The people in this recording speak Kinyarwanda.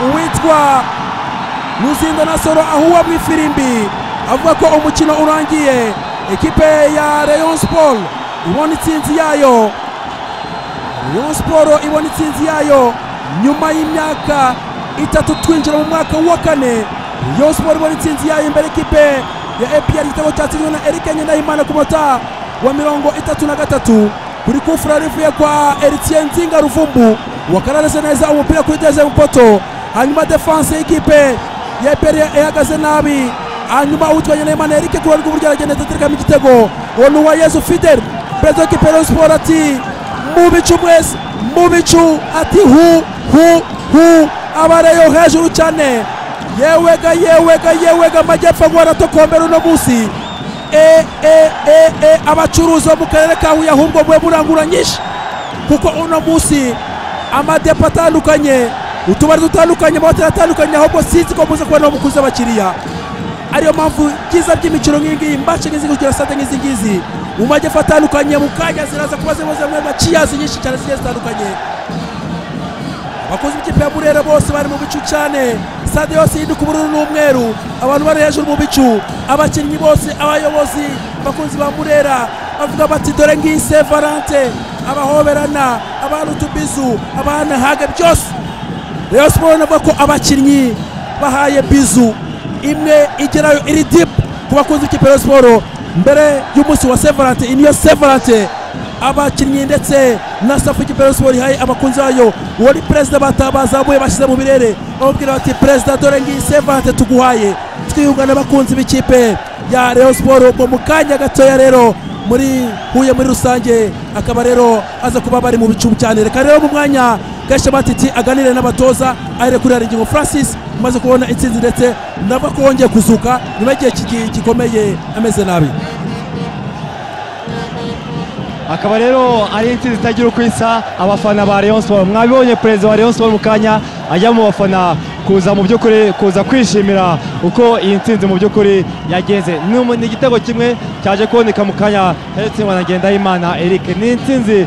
uwitwa Luzinda Nasoro ahuwa mu ifirimbi avuga ko umukino urangiye. Ekipe ya Rayon Sport ibona itsinzi yayo, Rayon Sport ibona itsinzi yayo nyuma y'imyaka 3 twinjira mu mwaka wa 4. Rayon Sport ibona itsinzi yayo imbere ekipe ya APR. Igitego cyatsinzwe na Eric Ngendahimana ku munota wa 33 kuri kufura rivuye kwa Eritien Nzinga Ruvumbu wakarareze neza umupira kuri deze mpoto. Hanyuma defense y'ikipe ya APR ihagaze nabi, hanyuma utwa Ngendahimana Eric ku rwego rw'uburyo aragenda atereka mu gitego. Onu wa Yesu Fidel prezo ki Rayon Sport ati mubicu mwese mubicu ati hu abareyo hejuru cyane. Yewega Majyepfo waratokombera uno munsi. Abacuruzi bo mu karere ka Huye ahubwo mwe murangura nyinshi, kuko uno munsi amadepa atandukanye, utubari dutandukanye, amahoteli atandukanye, ahubwo sinzi ko muze kubona umukuzi abakiriya. Ariyo mpamvu byiza by'imikino nk'ingiyi, mbace nk'izi kugira sate nk'izi ngizi mu Majyepfo atandukanye, mu kanya ziraza kuba zimaze mwe baciyazi nyinshi cyane zigiye zitandukanye. Abakozi b'ikipe ya Burera bose bari mu bicu cyane, stade yose yiduka ubururu n'umweru, abantu bari hejuru mu bicu, abakinnyi bose, abayobozi, abakozi ba Burera bavuga bati dore ngiyi Saint Valentin, abahoberana, abantu tubizu, abana hage byose. Rayon Sport navuga ko abakinnyi bahaye bizu imwe igerayo iri deep ku bakozi b'ikipe ya Sport mbere y'umunsi wa Saint Valentin. Niyo Saint Valentin abakinnyi ndetse na staff y'ikipe ya Sport haye abakunzi bayo, wari president batabazamuye bashyize mu birere babwira bati president dore ngiyi Saint Valentin tuguhaye, twiyungana abakunzi b'ikipe ya Rayon Sport. Ubwo mu kanya gatoya rero muri Huye muri rusange akaba rero aza kuba bari mu bicu cyane. Reka rero mu mwanya Gashe Matiti aganire n'abatoza ahire kuri Haringingo Francis umaze kubona itsinzi ndetse nava ko wongeye kuzuka nyuma y'igihe gikomeye ameze nabi. Akaba rero ari intsinzi itagira uko isa. Abafana ba Rayon Sport mwabibonye, perezida wa Rayon Sport mu kanya ajya mu bafana kuza mu by'ukuri kuza kwishimira uko iyi ntsinzi mu by'ukuri yagenze. Ni igitego kimwe cyaje kuboneka mu kanya Eritien Ngendahimana Eric. Ni intsinzi